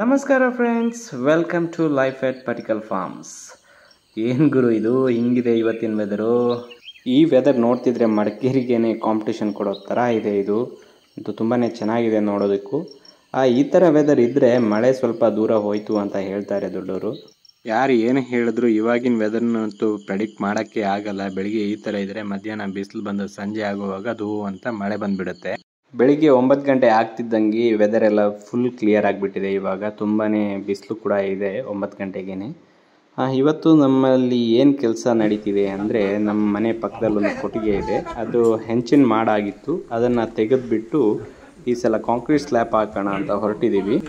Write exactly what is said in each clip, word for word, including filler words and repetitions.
ನಮಸ್ಕಾರ friends, welcome to life at ಪಟಿಕಲ್ farms. ಏನು ಗುರು ಇದು ಹಿಂಗಿದೆ ಇವತ್ತಿನ ವೆದರು. ಈ ವೆದರ್ ನೋಡ್ತಿದ್ರೆ ಮಡಿಕೇರಿಗೇನೆ ಕಾಂಪಿಟೇಷನ್ ಕೊಡೋ ಥರ ಇದೆ. ಇದು ಇದು ತುಂಬಾ ಚೆನ್ನಾಗಿದೆ ನೋಡೋದಕ್ಕೂ. ಆ ಈ ಥರ ವೆದರ್ ಇದ್ದರೆ ಮಳೆ ಸ್ವಲ್ಪ ದೂರ ಹೋಯಿತು ಅಂತ ಹೇಳ್ತಾರೆ ದೊಡ್ಡವರು. ಯಾರು ಏನು ಹೇಳಿದ್ರು ಇವಾಗಿನ ವೆದರ್ನಂತೂ ಪ್ರೆಡಿಕ್ಟ್ ಮಾಡೋಕ್ಕೆ ಆಗಲ್ಲ. ಬೆಳಿಗ್ಗೆ ಈ ಥರ ಇದ್ದರೆ ಮಧ್ಯಾಹ್ನ ಬಿಸಿಲು ಬಂದು ಸಂಜೆ ಆಗುವಾಗ ಅದು ಅಂತ ಮಳೆ ಬಂದುಬಿಡುತ್ತೆ. ಬೆಳಿಗ್ಗೆ ಒಂಬತ್ತು ಗಂಟೆ ಆಗ್ತಿದ್ದಂಗೆ ವೆದರ್ ಎಲ್ಲ ಫುಲ್ ಕ್ಲಿಯರ್ ಆಗಿಬಿಟ್ಟಿದೆ. ಇವಾಗ ತುಂಬಾ ಬಿಸಿಲು ಕೂಡ ಇದೆ ಒಂಬತ್ತು ಗಂಟೆಗೇ. ಇವತ್ತು ನಮ್ಮಲ್ಲಿ ಏನು ಕೆಲಸ ನಡೀತಿದೆ ಅಂದರೆ, ನಮ್ಮ ಮನೆ ಪಕ್ಕದಲ್ಲಿ ಒಂದು ಕೊಟ್ಟಿಗೆ ಇದೆ, ಅದು ಹೆಂಚಿನ ಮಾಡಾಗಿತ್ತು. ಅದನ್ನು ತೆಗೆದುಬಿಟ್ಟು ಈ ಸಲ ಕಾಂಕ್ರೀಟ್ ಸ್ಲ್ಯಾಬ್ ಹಾಕೋಣ ಅಂತ ಹೊರಟಿದ್ದೀವಿ.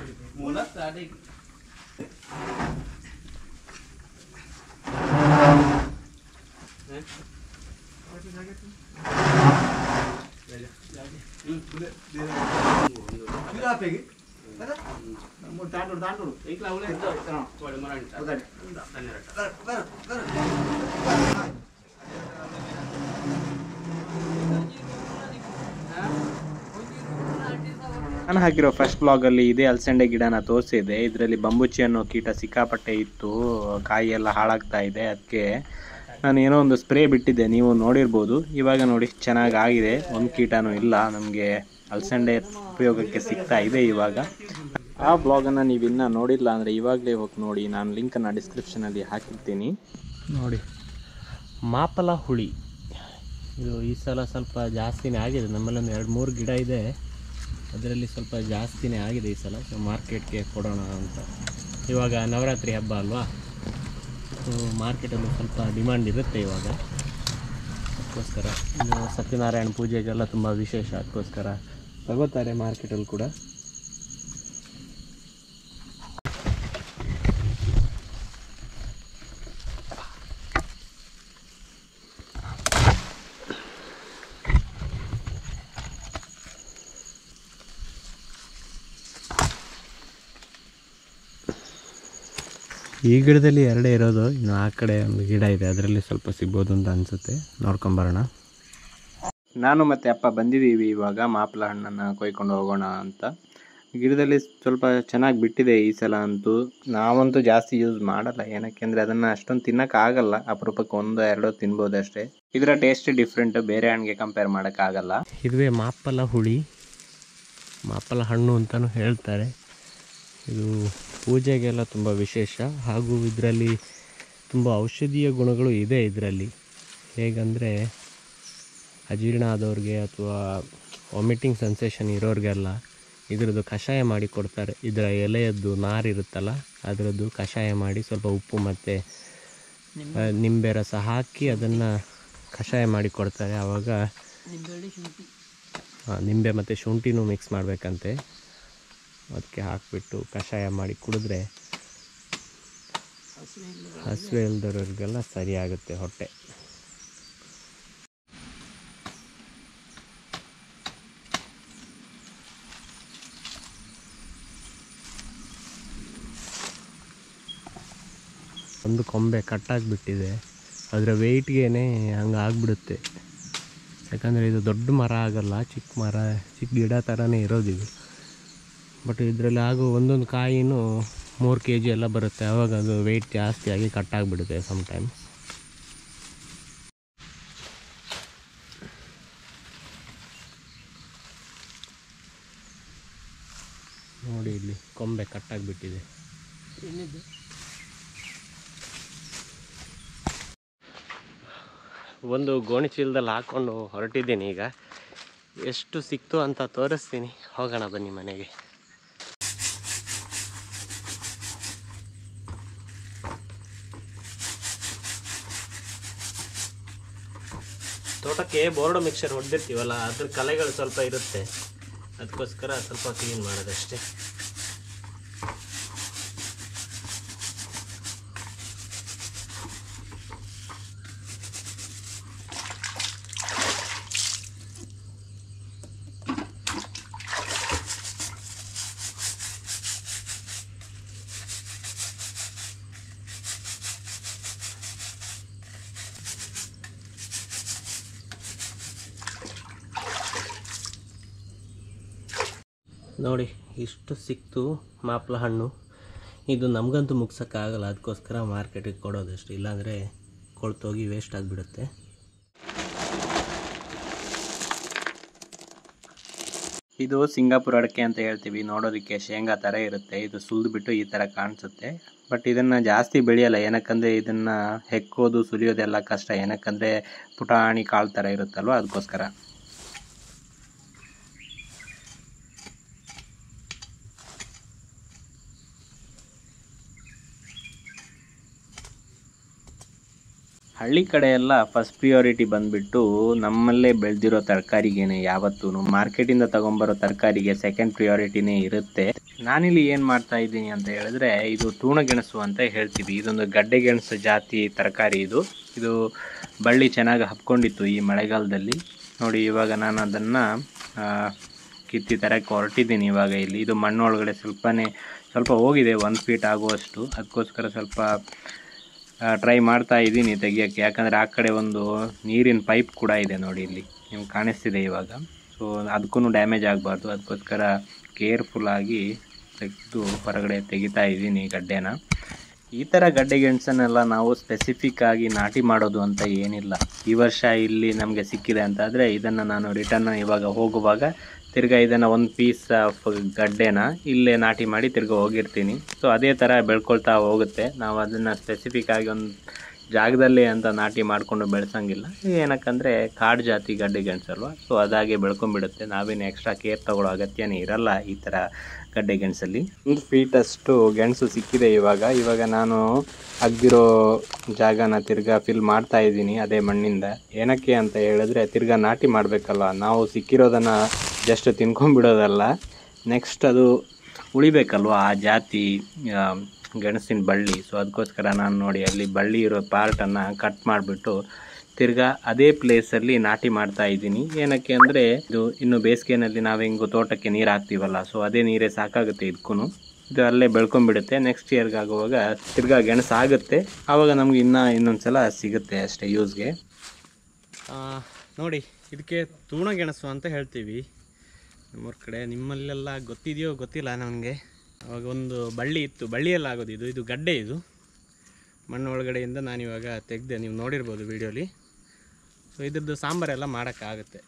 ನಾನು ಹಾಕಿರೋ ಫಸ್ಟ್ ಬ್ಲಾಗಲ್ಲಿ ಇದೇ ಅಲಸಂಡೆ ಗಿಡನ ತೋರಿಸಿದೆ. ಇದರಲ್ಲಿ ಬಂಬುಚಿ ಅನ್ನೋ ಕೀಟ ಸಿಕ್ಕಾಪಟ್ಟೆ ಇತ್ತು, ಕಾಯಿ ಎಲ್ಲ ಹಾಳಾಗ್ತಾ ಇದೆ. ಅದಕ್ಕೆ ನಾನು ಏನೋ ಒಂದು ಸ್ಪ್ರೇ ಬಿಟ್ಟಿದ್ದೆ, ನೀವು ನೋಡಿರ್ಬೋದು. ಇವಾಗ ನೋಡಿ ಚೆನ್ನಾಗಿ ಆಗಿದೆ, ಒಂದು ಕೀಟನೂ ಇಲ್ಲ. ನಮಗೆ ಅಲಸಂಡೆ ಉಪಯೋಗಕ್ಕೆ ಸಿಗ್ತಾ ಇದೆ ಇವಾಗ. ಆ ಬ್ಲಾಗನ್ನು ನೀವು ಇನ್ನೂ ನೋಡಿಲ್ಲ ಅಂದರೆ ಇವಾಗಲೇ ಹೋಗಿ ನೋಡಿ, ನಾನು ಲಿಂಕನ್ನು ಡಿಸ್ಕ್ರಿಪ್ಷನಲ್ಲಿ ಹಾಕಿರ್ತೀನಿ ನೋಡಿ. ಮಾಪಲ ಹುಳಿ ಇದು ಈ ಸಲ ಸ್ವಲ್ಪ ಜಾಸ್ತಿನೇ ಆಗಿದೆ. ನಮ್ಮಲ್ಲೊಂದು ಎರಡು ಮೂರು ಗಿಡ ಇದೆ, ಅದರಲ್ಲಿ ಸ್ವಲ್ಪ ಜಾಸ್ತಿನೇ ಆಗಿದೆ ಈ ಸಲ. ಸೊ ಮಾರ್ಕೆಟ್ಗೆ ಕೊಡೋಣ ಅಂತ. ಇವಾಗ ನವರಾತ್ರಿ ಹಬ್ಬ ಅಲ್ವಾ, ಸೊ ಮಾರ್ಕೆಟಲ್ಲಿ ಸ್ವಲ್ಪ ಡಿಮ್ಯಾಂಡ್ ಇರುತ್ತೆ ಇವಾಗ. ಅದಕ್ಕೋಸ್ಕರ ಇನ್ನು ಸತ್ಯನಾರಾಯಣ ಪೂಜೆಗೆಲ್ಲ ತುಂಬ ವಿಶೇಷ, ಅದಕ್ಕೋಸ್ಕರ ತಗೋತಾರೆ ಮಾರ್ಕೆಟಲ್ಲಿ ಕೂಡ. ಈ ಗಿಡದಲ್ಲಿ ಎರಡೇ ಇರೋದು, ಇನ್ನು ಆ ಕಡೆ ಒಂದು ಗಿಡ ಇದೆ, ಅದರಲ್ಲಿ ಸ್ವಲ್ಪ ಸಿಗ್ಬೋದು ಅಂತ ಅನಿಸುತ್ತೆ. ನೋಡ್ಕೊಂಬರೋಣ. ನಾನು ಮತ್ತು ಅಪ್ಪ ಬಂದಿದ್ದೀವಿ ಇವಾಗ ಮಾಪಲ ಹಣ್ಣನ್ನು ಕೊಯ್ಕೊಂಡು ಹೋಗೋಣ ಅಂತ. ಗಿಡದಲ್ಲಿ ಸ್ವಲ್ಪ ಚೆನ್ನಾಗಿ ಬಿಟ್ಟಿದೆ ಈ ಸಲ ಅಂತೂ. ನಾವಂತೂ ಜಾಸ್ತಿ ಯೂಸ್ ಮಾಡಲ್ಲ, ಏನಕ್ಕೆ ಅಂದರೆ ಅದನ್ನು ಅಷ್ಟೊಂದು ತಿನ್ನೋಕ್ಕಾಗಲ್ಲ. ಅಪರೂಪಕ್ಕೆ ಒಂದು ಎರಡೋ ತಿನ್ಬೋದು ಅಷ್ಟೇ. ಇದರ ಟೇಸ್ಟ್ ಡಿಫ್ರೆಂಟು, ಬೇರೆ ಹಣ್ಣಿಗೆ ಕಂಪೇರ್ ಮಾಡೋಕ್ಕಾಗಲ್ಲ. ಇದುವೇ ಮಾಪಲ ಹುಳಿ, ಮಾಪಲ ಹಣ್ಣು ಅಂತಲೂ ಹೇಳ್ತಾರೆ. ಇದು ಪೂಜೆಗೆಲ್ಲ ತುಂಬ ವಿಶೇಷ, ಹಾಗೂ ಇದರಲ್ಲಿ ತುಂಬ ಔಷಧೀಯ ಗುಣಗಳು ಇದೆ ಇದರಲ್ಲಿ. ಹೇಗಂದರೆ ಅಜೀರ್ಣ ಆದವ್ರಿಗೆ ಅಥವಾ ವಾಮಿಟಿಂಗ್ ಸೆನ್ಸೇಷನ್ ಇರೋರಿಗೆಲ್ಲ ಇದರದ್ದು ಕಷಾಯ ಮಾಡಿ ಕೊಡ್ತಾರೆ. ಇದರ ಎಲೆಯದ್ದು ನಾರಿರುತ್ತಲ್ಲ, ಅದರದ್ದು ಕಷಾಯ ಮಾಡಿ ಸ್ವಲ್ಪ ಉಪ್ಪು ಮತ್ತು ನಿಂಬೆ ರಸ ಹಾಕಿ ಅದನ್ನು ಕಷಾಯ ಮಾಡಿ ಕೊಡ್ತಾರೆ. ಆವಾಗ ನಿಂಬೆ ಮತ್ತು ಶುಂಠಿನೂ ಮಿಕ್ಸ್ ಮಾಡಬೇಕಂತೆ. ಅದಕ್ಕೆ ಹಾಕಿಬಿಟ್ಟು ಕಷಾಯ ಮಾಡಿ ಕುಡಿದ್ರೆ ಹಸಿವೆ ಇಲ್ದವ್ರಿಗೆಲ್ಲ ಸರಿಯಾಗುತ್ತೆ ಹೊಟ್ಟೆ. ಒಂದು ಕೊಂಬೆ ಕಟ್ಟಾಗಿಬಿಟ್ಟಿದೆ, ಅದರ ವೆಯ್ಟ್ಗೆ ಹಂಗೆ ಆಗಿಬಿಡುತ್ತೆ. ಯಾಕಂದರೆ ಇದು ದೊಡ್ಡ ಮರ ಆಗಲ್ಲ, ಚಿಕ್ಕ ಮರ, ಚಿಕ್ಕ ಗಿಡ ಥರನೇ ಇರೋದಿದು. ಬಟ್ ಇದರಲ್ಲಿ ಆಗೋ ಒಂದೊಂದು ಕಾಯಿನೂ ಮೂರು ಕೆ ಜಿ ಎಲ್ಲ ಬರುತ್ತೆ. ಆವಾಗ ಅದು ವೆಯ್ಟ್ ಜಾಸ್ತಿ ಆಗಿ ಕಟ್ಟಾಗಿಬಿಡುತ್ತೆ ಸಮ್ಟೈಮ್. ನೋಡಿ ಇಲ್ಲಿ ಕೊಂಬೆ ಕಟ್ಟಾಗಿಬಿಟ್ಟಿದೆ. ಒಂದು ಗೋಣಿ ಚೀಲದಲ್ಲಿ ಹಾಕ್ಕೊಂಡು ಹೊರಟಿದ್ದೀನಿ. ಈಗ ಎಷ್ಟು ಸಿಕ್ತು ಅಂತ ತೋರಿಸ್ತೀನಿ. ಹೋಗೋಣ ಬನ್ನಿ ಮನೆಗೆ. ತೋಟಕ್ಕೆ ಬೋರ್ಡೋ ಮಿಕ್ಸರ್ ಹೊಡೆದಿರ್ತೀವಲ್ಲ, ಅದ್ರ ಕಲೆಗಳು ಸ್ವಲ್ಪ ಇರುತ್ತೆ, ಅದಕ್ಕೋಸ್ಕರ ಸ್ವಲ್ಪ ಕ್ಲೀನ್ ಮಾಡೋದಷ್ಟೇ. ನೋಡಿ ಇಷ್ಟು ಸಿಕ್ತು ಮಾಪ್ಲ ಹಣ್ಣು. ಇದು ನಮಗಂತೂ ಮುಗ್ಸೋಕ್ಕಾಗಲ್ಲ, ಅದಕ್ಕೋಸ್ಕರ ಮಾರ್ಕೆಟಿಗೆ ಕೊಡೋದಷ್ಟು, ಇಲ್ಲಾಂದರೆ ಕೊಳ್ತೋಗಿ ವೇಸ್ಟ್ ಆಗಿಬಿಡುತ್ತೆ. ಇದು ಸಿಂಗಾಪುರ್ ಅಡಿಕೆ ಅಂತ ಹೇಳ್ತೀವಿ, ನೋಡೋದಕ್ಕೆ ಶೇಂಗಾ ಥರ ಇರುತ್ತೆ. ಇದು ಸುಲಿದು ಬಿಟ್ಟು ಈ ಥರ ಕಾಣಿಸುತ್ತೆ. ಬಟ್ ಇದನ್ನು ಜಾಸ್ತಿ ಬೆಳೆಯಲ್ಲ, ಏನಕ್ಕಂದರೆ ಇದನ್ನು ಹೆಕ್ಕೋದು ಸುಲಿಯೋದೆಲ್ಲ ಕಷ್ಟ, ಏನಕ್ಕಂದರೆ ಪುಟಾಣಿ ಕಾಳು ಥರ ಇರುತ್ತಲ್ವ, ಅದಕ್ಕೋಸ್ಕರ. ಹಳ್ಳಿ ಕಡೆ ಎಲ್ಲ ಫಸ್ಟ್ ಪ್ರಿಯಾರಿಟಿ ಬಂದುಬಿಟ್ಟು ನಮ್ಮಲ್ಲೇ ಬೆಳೆದಿರೋ ತರಕಾರಿಗೇನೆ, ಯಾವತ್ತೂ ಮಾರ್ಕೆಟಿಂದ ತೊಗೊಂಬರೋ ತರಕಾರಿಗೆ ಸೆಕೆಂಡ್ ಪ್ರಿಯಾರಿಟಿನೇ ಇರುತ್ತೆ. ನಾನಿಲ್ಲಿ ಏನು ಮಾಡ್ತಾ ಇದ್ದೀನಿ ಅಂತ ಹೇಳಿದ್ರೆ, ಇದು ತೂಣಗೆಣಸು ಅಂತ ಹೇಳ್ತೀವಿ. ಇದೊಂದು ಗಡ್ಡೆ ಗೆಣಸು ಜಾತಿ ತರಕಾರಿ. ಇದು ಇದು ಬಳ್ಳಿ ಚೆನ್ನಾಗಿ ಹಬ್ಕೊಂಡಿತ್ತು ಈ ಮಳೆಗಾಲದಲ್ಲಿ. ನೋಡಿ, ಇವಾಗ ನಾನು ಅದನ್ನು ಕಿತ್ತಿ ತರಕ್ಕೆ ಹೊರಟಿದ್ದೀನಿ ಇವಾಗ. ಇಲ್ಲಿ ಇದು ಮಣ್ಣೊಳಗಡೆ ಸ್ವಲ್ಪನೇ ಸ್ವಲ್ಪ ಹೋಗಿದೆ, ಒಂದು ಫೀಟ್ ಆಗುವಷ್ಟು. ಅದಕ್ಕೋಸ್ಕರ ಸ್ವಲ್ಪ ಟ್ರೈ ಮಾಡ್ತಾ ಇದ್ದೀನಿ ತೆಗಿಯೋಕ್ಕೆ, ಯಾಕಂದರೆ ಆ ಕಡೆ ಒಂದು ನೀರಿನ ಪೈಪ್ ಕೂಡ ಇದೆ ನೋಡಿ, ಇಲ್ಲಿ ನಿಮ್ಗೆ ಕಾಣಿಸ್ತಿದೆ ಇವಾಗ. ಸೊ ಅದಕ್ಕೂ ಡ್ಯಾಮೇಜ್ ಆಗಬಾರ್ದು, ಅದಕ್ಕೋಸ್ಕರ ಕೇರ್ಫುಲ್ಲಾಗಿ ತೆಗೆದು ಹೊರಗಡೆ ತೆಗಿತಾ ಇದ್ದೀನಿ ಗಡ್ಡೆನ. ಈ ಥರ ಗಡ್ಡೆ ಗೆಣಸನ್ನೆಲ್ಲ ನಾವು ಸ್ಪೆಸಿಫಿಕ್ ಆಗಿ ನಾಟಿ ಮಾಡೋದು ಅಂತ ಏನಿಲ್ಲ. ಈ ವರ್ಷ ಇಲ್ಲಿ ನಮಗೆ ಸಿಕ್ಕಿದೆ ಅಂತಾದರೆ ಇದನ್ನು ನಾನು ರಿಟರ್ನ್ ಇವಾಗ ಹೋಗುವಾಗ ತಿರ್ಗಾ ಇದನ್ನು ಒಂದು ಪೀಸ್ ಆಫ್ ಗಡ್ಡೆನ ಇಲ್ಲೇ ನಾಟಿ ಮಾಡಿ ತಿರ್ಗಾ ಹೋಗಿರ್ತೀನಿ. ಸೊ ಅದೇ ಥರ ಬೆಳ್ಕೊಳ್ತಾ ಹೋಗುತ್ತೆ. ನಾವು ಅದನ್ನು ಸ್ಪೆಸಿಫಿಕ್ ಆಗಿ ಒಂದು ಜಾಗದಲ್ಲಿ ಅಂತ ನಾಟಿ ಮಾಡಿಕೊಂಡು ಬೆಳೆಸೋಂಗಿಲ್ಲ, ಏನಕ್ಕಂದರೆ ಕಾಡು ಜಾತಿ ಗಡ್ಡೆ ಗೆಣಸಲ್ವ, ಸೊ ಅದಾಗೆ ಬೆಳ್ಕೊಂಡ್ಬಿಡುತ್ತೆ. ನಾವೇನು ಎಕ್ಸ್ಟ್ರಾ ಕೇರ್ ತೊಗೊಳ್ಳೋ ಅಗತ್ಯನೇ ಇರಲ್ಲ ಈ ಥರ ಗಡ್ಡೆ ಗೆಣಸಲ್ಲಿ. ಒಂದು ಫೀಟಷ್ಟು ಗೆಣಸು ಸಿಕ್ಕಿದೆ ಇವಾಗ. ಇವಾಗ ನಾನು ಅಗ್ದಿರೋ ಜಾಗನ ತಿರ್ಗಾ ಫಿಲ್ ಮಾಡ್ತಾ ಇದ್ದೀನಿ ಅದೇ ಮಣ್ಣಿಂದ. ಏನಕ್ಕೆ ಅಂತ ಹೇಳಿದ್ರೆ, ತಿರ್ಗಾ ನಾಟಿ ಮಾಡಬೇಕಲ್ಲ, ನಾವು ಸಿಕ್ಕಿರೋದನ್ನು ಜಸ್ಟ್ ತಿನ್ಕೊಂಡ್ಬಿಡೋದಲ್ಲ, ನೆಕ್ಸ್ಟ್ ಅದು ಉಳಿಬೇಕಲ್ವ ಆ ಜಾತಿ ಗೆಣಸಿನ ಬಳ್ಳಿ. ಸೊ ಅದಕ್ಕೋಸ್ಕರ ನಾನು ನೋಡಿ ಅಲ್ಲಿ ಬಳ್ಳಿ ಇರೋ ಪಾರ್ಟನ್ನು ಕಟ್ ಮಾಡಿಬಿಟ್ಟು ತಿರ್ಗಾ ಅದೇ ಪ್ಲೇಸಲ್ಲಿ ನಾಟಿ ಮಾಡ್ತಾ ಇದ್ದೀನಿ. ಏನಕ್ಕೆ ಅಂದರೆ, ಇದು ಇನ್ನು ಬೇಸಿಗೆನಲ್ಲಿ ನಾವು ಹೆಂಗು ತೋಟಕ್ಕೆ ನೀರು ಹಾಕ್ತೀವಲ್ಲ, ಸೊ ಅದೇ ನೀರೇ ಸಾಕಾಗುತ್ತೆ ಇದಕ್ಕೂ. ಇದು ಅಲ್ಲೇ ಬೆಳ್ಕೊಂಡ್ಬಿಡುತ್ತೆ. ನೆಕ್ಸ್ಟ್ ಇಯರ್ಗೆ ಆಗುವಾಗ ತಿರ್ಗಾ ಗೆಣಸು ಆಗುತ್ತೆ, ಆವಾಗ ನಮ್ಗೆ ಇನ್ನೂ ಇನ್ನೊಂದು ಸಲ ಸಿಗುತ್ತೆ ಅಷ್ಟೇ ಯೂಸ್ಗೆ. ನೋಡಿ, ಇದಕ್ಕೆ ತೂಣ ಗೆಣಸು ಅಂತ ಹೇಳ್ತೀವಿ ನಮ್ಮೂರ ಕಡೆ. ನಿಮ್ಮಲ್ಲೆಲ್ಲ ಗೊತ್ತಿದೆಯೋ ಗೊತ್ತಿಲ್ಲ ನನಗೆ. ಅವಾಗ ಒಂದು ಬಳ್ಳಿ ಇತ್ತು, ಬಳ್ಳಿಯೆಲ್ಲ ಆಗೋದು ಇದು. ಇದು ಗಡ್ಡೆ, ಇದು ಮಣ್ಣು ಒಳಗಡೆಯಿಂದ ನಾನಿವಾಗ ತೆಗೆದೆ, ನೀವು ನೋಡಿರ್ಬೋದು ವಿಡಿಯೋಲಿ. ಸೊ ಇದ್ರದ್ದು ಸಾಂಬಾರೆಲ್ಲ ಮಾಡೋಕ್ಕಾಗುತ್ತೆ.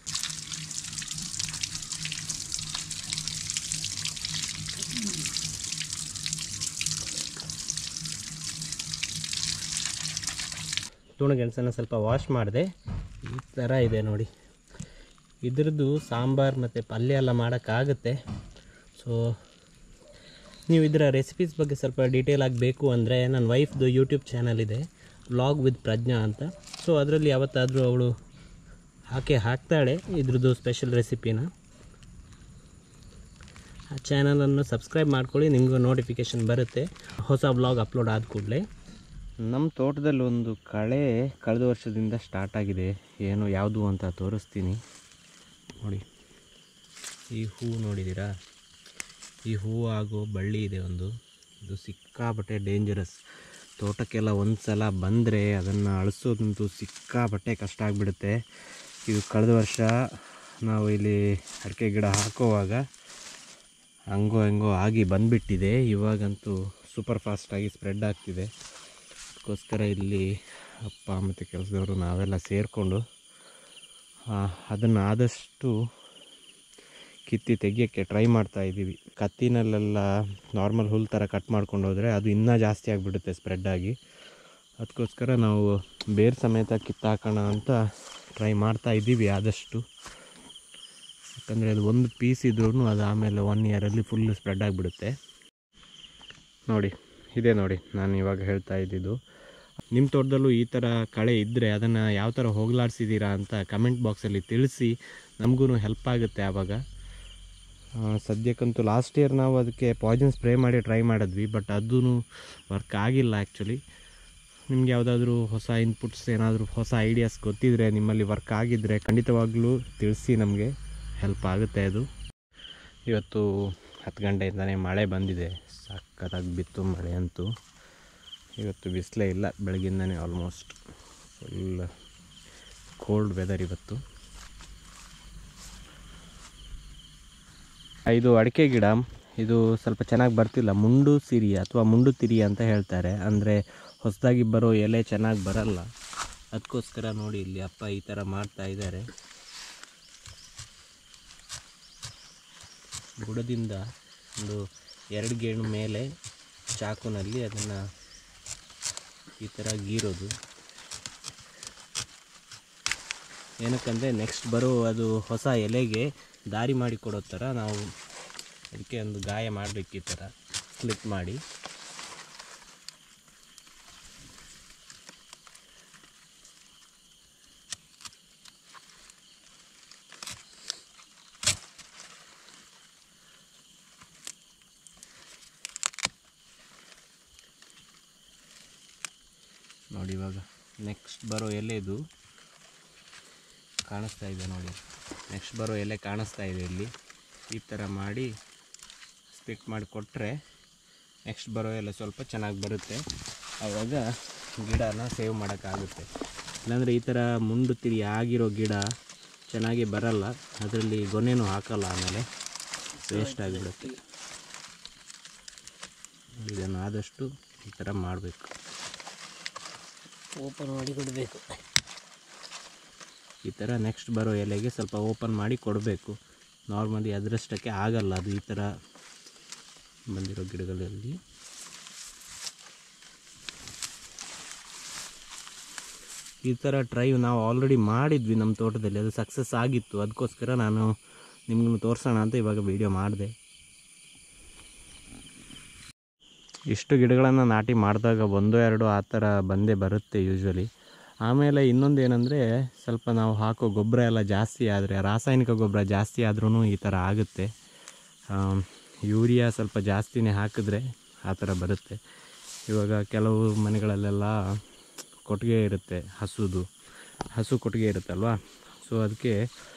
ತೂಣ ಗೆಣಸನ್ನು ಸ್ವಲ್ಪ ವಾಶ್ ಮಾಡಿದೆ, ಈ ಥರ ಇದೆ ನೋಡಿ. ಇದ್ರದ್ದು ಸಾಂಬಾರು ಮತ್ತು ಪಲ್ಯ ಎಲ್ಲ ಮಾಡೋಕ್ಕಾಗುತ್ತೆ. ಸೊ ನೀವು ಇದರ ರೆಸಿಪೀಸ್ ಬಗ್ಗೆ ಸ್ವಲ್ಪ ಡೀಟೇಲ್ ಆಗಬೇಕು ಅಂದರೆ, ನನ್ನ ವೈಫ್ದು ಯೂಟ್ಯೂಬ್ ಚಾನಲ್ ಇದೆ, ವ್ಲಾಗ್ ವಿತ್ ಪ್ರಜ್ಞಾ ಅಂತ. ಸೊ ಅದರಲ್ಲಿ ಯಾವತ್ತಾದರೂ ಅವಳು ಹಾಕಿ ಹಾಕ್ತಾಳೆ ಇದ್ರದ್ದು ಸ್ಪೆಷಲ್ ರೆಸಿಪಿನ. ಆ ಚಾನಲನ್ನು ಸಬ್ಸ್ಕ್ರೈಬ್ ಮಾಡ್ಕೊಳ್ಳಿ, ನಿಮಗೂ ನೋಟಿಫಿಕೇಷನ್ ಬರುತ್ತೆ ಹೊಸ ವ್ಲಾಗ್ ಅಪ್ಲೋಡ್ ಆದ ಕೂಡಲೇ. ನಮ್ಮ ತೋಟದಲ್ಲಿ ಒಂದು ಕಳೆ ಕಳೆದ ವರ್ಷದಿಂದ ಸ್ಟಾರ್ಟ್ ಆಗಿದೆ. ಏನು ಯಾವುದು ಅಂತ ತೋರಿಸ್ತೀನಿ ನೋಡಿ. ಈ ಹೂವು ನೋಡಿದ್ದೀರಾ? ಈ ಹೂವು ಆಗೋ ಬಳ್ಳಿ ಇದೆ ಒಂದು. ಇದು ಸಿಕ್ಕಾಬಟ್ಟೆ ಡೇಂಜರಸ್. ತೋಟಕ್ಕೆಲ್ಲ ಒಂದು ಸಲ ಬಂದರೆ ಅದನ್ನು ಅಳಿಸೋದಂತೂ ಸಿಕ್ಕಾಬಟ್ಟೆ ಕಷ್ಟ ಆಗಿಬಿಡುತ್ತೆ. ಇದು ಕಳೆದ ವರ್ಷ ನಾವು ಇಲ್ಲಿ ಅಡಿಕೆ ಗಿಡ ಹಾಕೋವಾಗ ಹಂಗೋ ಹೆಂಗೋ ಆಗಿ ಬಂದುಬಿಟ್ಟಿದೆ. ಇವಾಗಂತೂ ಸೂಪರ್ ಫಾಸ್ಟಾಗಿ ಸ್ಪ್ರೆಡ್ ಆಗ್ತಿದೆ. ಅದಕ್ಕೋಸ್ಕರ ಇಲ್ಲಿ ಅಪ್ಪ ಮತ್ತು ಕೆಲಸದವರು ನಾವೆಲ್ಲ ಸೇರಿಕೊಂಡು ಅದನ್ನು ಆದಷ್ಟು ಕಿತ್ತಿ ತೆಗಿಯೋಕ್ಕೆ ಟ್ರೈ ಮಾಡ್ತಾ ಇದ್ದೀವಿ. ಕತ್ತಿನಲ್ಲೆಲ್ಲ ನಾರ್ಮಲ್ ಹುಲ್ ಥರ ಕಟ್ ಮಾಡ್ಕೊಂಡು ಹೋದರೆ ಅದು ಇನ್ನೂ ಜಾಸ್ತಿ ಆಗಿಬಿಡುತ್ತೆ ಸ್ಪ್ರೆಡ್ಡಾಗಿ. ಅದಕ್ಕೋಸ್ಕರ ನಾವು ಬೇರು ಸಮೇತ ಕಿತ್ತಾಕೋಣ ಅಂತ ಟ್ರೈ ಮಾಡ್ತಾ ಇದ್ದೀವಿ ಆದಷ್ಟು. ಯಾಕಂದರೆ ಅದು ಒಂದು ಪೀಸ್ ಇದ್ರೂ ಅದು ಆಮೇಲೆ ಒನ್ ಇಯರಲ್ಲಿ ಫುಲ್ ಸ್ಪ್ರೆಡ್ ಆಗಿಬಿಡುತ್ತೆ. ನೋಡಿ, ಇದೆ ನೋಡಿ ನಾನು ಇವಾಗ ಹೇಳ್ತಾ ಇದ್ದಿದ್ದು. ನಿಮ್ಮ ತೋಟದಲ್ಲೂ ಈ ಥರ ಕಳೆ ಇದ್ದರೆ ಅದನ್ನು ಯಾವ ಥರ ಹೋಗಲಾಡಿಸಿದ್ದೀರಾ ಅಂತ ಕಮೆಂಟ್ ಬಾಕ್ಸಲ್ಲಿ ತಿಳಿಸಿ, ನಮಗೂ ಹೆಲ್ಪ್ ಆಗುತ್ತೆ ಆವಾಗ. ಸದ್ಯಕ್ಕಂತೂ ಲಾಸ್ಟ್ ಇಯರ್ ನಾವು ಅದಕ್ಕೆ ಪಾಯ್ಸನ್ ಸ್ಪ್ರೇ ಮಾಡಿ ಟ್ರೈ ಮಾಡಿದ್ವಿ, ಬಟ್ ಅದೂ ವರ್ಕ್ ಆಗಿಲ್ಲ ಆ್ಯಕ್ಚುಲಿ. ನಿಮ್ಗೆ ಯಾವುದಾದ್ರೂ ಹೊಸ ಇನ್ಪುಟ್ಸ್, ಏನಾದರೂ ಹೊಸ ಐಡಿಯಾಸ್ ಗೊತ್ತಿದ್ದರೆ, ನಿಮ್ಮಲ್ಲಿ ವರ್ಕ್ ಆಗಿದ್ದರೆ ಖಂಡಿತವಾಗ್ಲೂ ತಿಳಿಸಿ, ನಮಗೆ ಹೆಲ್ಪ್ ಆಗುತ್ತೆ ಅದು. ಇವತ್ತು ಹತ್ತು ಗಂಟೆಯಿಂದನೇ ಮಳೆ ಬಂದಿದೆ, ಸಕ್ಕತ್ತಾಗಿ ಬಿತ್ತು ಮಳೆ ಅಂತೂ. ಇವತ್ತು ಬಿಸಿಲೇ ಇಲ್ಲ, ಬೆಳಗ್ಗಿಂದನೇ ಆಲ್ಮೋಸ್ಟ್ ಫುಲ್ ಕೋಲ್ಡ್ ವೆದರ್ ಇವತ್ತು. ಇದು ಅಡಿಕೆ ಗಿಡ. ಇದು ಸ್ವಲ್ಪ ಚೆನ್ನಾಗಿ ಬರ್ತಿಲ್ಲ. ಮುಂಡು ಸಿರಿ ಅಥವಾ ಮುಂಡು ತಿರಿ ಅಂತ ಹೇಳ್ತಾರೆ. ಅಂದರೆ ಹೊಸದಾಗಿ ಬರೋ ಎಲೆ ಚೆನ್ನಾಗಿ ಬರಲ್ಲ. ಅದಕ್ಕೋಸ್ಕರ ನೋಡಿ ಇಲ್ಲಿ ಅಪ್ಪ ಈ ಥರ ಮಾಡ್ತಾ ಇದ್ದಾರೆ. ಬುಡದಿಂದ ಒಂದು ಎರಡು ಗೇಣು ಮೇಲೆ ಚಾಕುನಲ್ಲಿ ಅದನ್ನು ಈ ಥರ ಗೀರೋದು. ಏನಕ್ಕಂದರೆ ನೆಕ್ಸ್ಟ್ ಬರೋ ಅದು ಹೊಸ ಎಲೆಗೆ ದಾರಿ ಮಾಡಿ ಕೊಡೋ ಥರ ನಾವು ಅದಕ್ಕೆ ಒಂದು ಗಾಯ ಮಾಡಬೇಕು. ಈ ಥರ ಸ್ಲಿಪ್ ಮಾಡಿ ನೋಡಿ. ಇವಾಗ ನೆಕ್ಸ್ಟ್ ಬರೋ ಎಲೆದು ಕಾಣಿಸ್ತಾ ಇದೆ ನೋಡಿ. ನೆಕ್ಸ್ಟ್ ಬರೋ ಎಲೆ ಕಾಣಿಸ್ತಾ ಇದೆ ಇಲ್ಲಿ. ಈ ಥರ ಮಾಡಿ ಸ್ಪ್ಲಿಟ್ ಮಾಡಿ ಕೊಟ್ಟರೆ ನೆಕ್ಸ್ಟ್ ಬರೋ ಎಲೆ ಸ್ವಲ್ಪ ಚೆನ್ನಾಗಿ ಬರುತ್ತೆ. ಆವಾಗ ಗಿಡನ ಸೇವ್ ಮಾಡೋಕ್ಕಾಗುತ್ತೆ. ಇಲ್ಲಾಂದರೆ ಈ ಥರ ಮುಂಡು ತಿರಿ ಆಗಿರೋ ಗಿಡ ಚೆನ್ನಾಗಿ ಬರಲ್ಲ. ಅದರಲ್ಲಿ ಗೊನೆನೂ ಹಾಕಲ್ಲ, ಆಮೇಲೆ ವೇಸ್ಟ್ ಆಗಿಬಿಡುತ್ತೆ. ಇದನ್ನು ಆದಷ್ಟು ಈ ಥರ ಮಾಡಬೇಕು. ಓಪನ್ ಮಾಡಿ ಕೊಡಬೇಕು. ಈ ಥರ ನೆಕ್ಸ್ಟ್ ಬರೋ ಎಲೆಗೆ ಸ್ವಲ್ಪ ಓಪನ್ ಮಾಡಿ ಕೊಡಬೇಕು. ನಾರ್ಮಲಿ ಅದರಷ್ಟಕ್ಕೆ ಆಗಲ್ಲ ಅದು ಈ ಥರ ಬಂದಿರೋ ಗಿಡಗಳಲ್ಲಿ. ಈ ಥರ ಟ್ರೈ ನಾವು ಆಲ್ರೆಡಿ ಮಾಡಿದ್ವಿ ನಮ್ಮ ತೋಟದಲ್ಲಿ. ಅದು ಸಕ್ಸಸ್ ಆಗಿತ್ತು. ಅದಕ್ಕೋಸ್ಕರ ನಾನು ನಿಮ್ಗೂ ತೋರಿಸೋಣ ಅಂತ ಇವಾಗ ವಿಡಿಯೋ ಮಾಡಿದೆ. ಇಷ್ಟು ಗಿಡಗಳನ್ನು ನಾಟಿ ಮಾಡಿದಾಗ ಒಂದೋ ಎರಡೋ ಆ ಥರ ಬಂದೇ ಬರುತ್ತೆ ಯೂಶ್ವಲಿ. ಆಮೇಲೆ ಇನ್ನೊಂದು ಏನಂದರೆ, ಸ್ವಲ್ಪ ನಾವು ಹಾಕೋ ಗೊಬ್ಬರ ಎಲ್ಲ ಜಾಸ್ತಿ ಆದರೆ, ರಾಸಾಯನಿಕ ಗೊಬ್ಬರ ಜಾಸ್ತಿ ಆದ್ರೂ ಈ ಥರ ಆಗುತ್ತೆ. ಯೂರಿಯಾ ಸ್ವಲ್ಪ ಜಾಸ್ತಿನೇ ಹಾಕಿದ್ರೆ ಆ ಥರ ಬರುತ್ತೆ. ಇವಾಗ ಕೆಲವು ಮನೆಗಳಲ್ಲೆಲ್ಲ ಕೊಟ್ಟಿಗೆ ಇರುತ್ತೆ, ಹಸುದು ಹಸು ಕೊಟ್ಟಿಗೆ ಇರುತ್ತಲ್ವ. ಸೊ ಅದಕ್ಕೆ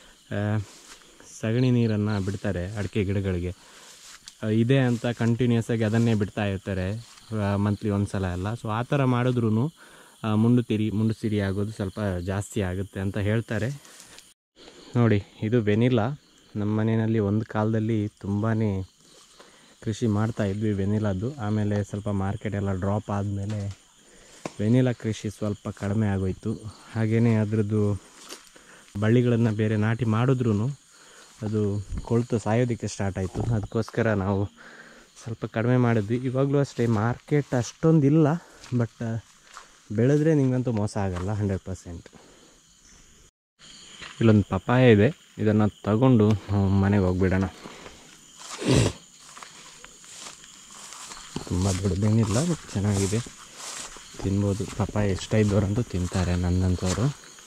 ಸಗಣಿ ನೀರನ್ನು ಬಿಡ್ತಾರೆ ಅಡಿಕೆ ಗಿಡಗಳಿಗೆ. ಇದೆ ಅಂತ ಕಂಟಿನ್ಯೂಸ್ ಆಗಿ ಅದನ್ನೇ ಬಿಡ್ತಾ ಇರ್ತಾರೆ ಮಂತ್ಲಿ ಒಂದು ಸಲ ಎಲ್ಲ. ಸೊ ಆ ಥರ ಮಾಡಿದ್ರೂ ಮುಂಡು ತಿರಿ ಮುಂಡು ಸಿರಿ ಆಗೋದು ಸ್ವಲ್ಪ ಜಾಸ್ತಿ ಆಗುತ್ತೆ ಅಂತ ಹೇಳ್ತಾರೆ. ನೋಡಿ, ಇದು ವೆನಿಲಾ. ನಮ್ಮ ಮನೆಯಲ್ಲಿ ಒಂದು ಕಾಲದಲ್ಲಿ ತುಂಬಾ ಕೃಷಿ ಮಾಡ್ತಾಯಿದ್ವಿ ವೆನಿಲಾದ್ದು. ಆಮೇಲೆ ಸ್ವಲ್ಪ ಮಾರ್ಕೆಟ್ ಎಲ್ಲ ಡ್ರಾಪ್ ಆದಮೇಲೆ ವೆನಿಲಾ ಕೃಷಿ ಸ್ವಲ್ಪ ಕಡಿಮೆ ಆಗೋಯಿತು. ಹಾಗೆಯೇ ಅದರದ್ದು ಬಳ್ಳಿಗಳನ್ನು ಬೇರೆ ನಾಟಿ ಮಾಡಿದ್ರೂ ಅದು ಕೊಳ್ತು ಸಾಯೋದಕ್ಕೆ ಸ್ಟಾರ್ಟ್ ಆಯಿತು. ಅದಕ್ಕೋಸ್ಕರ ನಾವು ಸ್ವಲ್ಪ ಕಡಿಮೆ ಮಾಡಿದ್ವಿ. ಇವಾಗಲೂ ಅಷ್ಟೇ ಮಾರ್ಕೆಟ್ ಅಷ್ಟೊಂದಿಲ್ಲ, ಬಟ್ ಬೆಳೆದ್ರೆ ನಿಮಗಂತೂ ಮೋಸ ಆಗಲ್ಲ ಹಂಡ್ರೆಡ್ ಪರ್ಸೆಂಟ್. ಇಲ್ಲೊಂದು ಪಪಾಯ ಇದೆ, ಇದನ್ನು ತಗೊಂಡು ನಾವು ಮನೆಗೆ ಹೋಗ್ಬಿಡೋಣ. ತುಂಬ ದೊಡ್ಡದೇನಿಲ್ಲ, ಬಟ್ ಚೆನ್ನಾಗಿದೆ, ತಿನ್ಬೋದು. ಪಪಾಯ ಇಷ್ಟ ಇದ್ದವರಂತೂ ತಿಂತಾರೆ, ನನ್ನಂಥವ್ರು.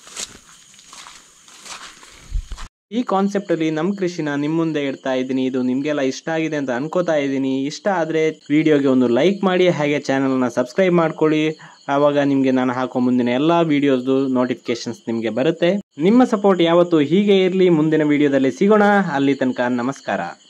ಈ ಕಾನ್ಸೆಪ್ಟಲ್ಲಿ ನಮ್ಮ ಕೃಷಿನ ನಿಮ್ಮ ಮುಂದೆ ಇಡ್ತಾ ಇದ್ದೀನಿ. ಇದು ನಿಮಗೆಲ್ಲ ಇಷ್ಟ ಆಗಿದೆ ಅಂತ ಅನ್ಕೋತಾ ಇದ್ದೀನಿ. ಇಷ್ಟ ಆದರೆ ವಿಡಿಯೋಗೆ ಒಂದು ಲೈಕ್ ಮಾಡಿ, ಹಾಗೆ ಚಾನಲ್ನ ಸಬ್ಸ್ಕ್ರೈಬ್ ಮಾಡ್ಕೊಳ್ಳಿ. ಆವಾಗ ನಿಮಗೆ ನಾನು ಹಾಕೋ ಮುಂದಿನ ಎಲ್ಲ ವಿಡಿಯೋಸ್ದು ನೋಟಿಫಿಕೇಶನ್ಸ್ ನಿಮಗೆ ಬರುತ್ತೆ. ನಿಮ್ಮ ಸಪೋರ್ಟ್ ಯಾವತ್ತೂ ಹೀಗೆ ಇರಲಿ. ಮುಂದಿನ ವಿಡಿಯೋದಲ್ಲಿ ಸಿಗೋಣ. ಅಲ್ಲಿ ತನಕ ನಮಸ್ಕಾರ.